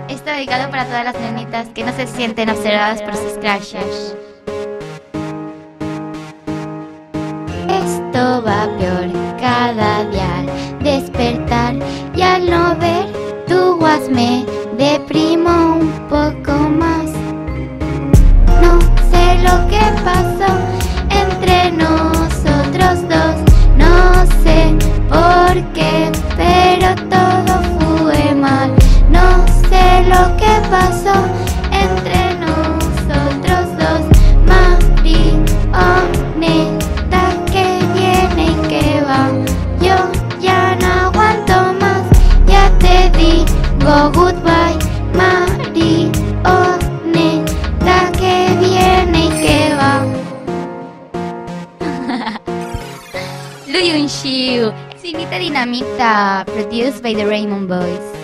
Está dedicado para todas las nenitas que no se sienten observadas por sus crushes. Esto va peor cada día al despertar, y al no ver tu guas me deprimo un poco más. No sé lo que pasó entre nosotros dos, no sé por qué, pero todo fue mal. No sé lo que pasó entre nosotros dos, marioneta que viene y que va. Yo ya no aguanto más, ya te digo goodbye, marioneta que viene y que va. Lu Yun-shiu, Sinita Dinamita, produced by the Raymond Boys.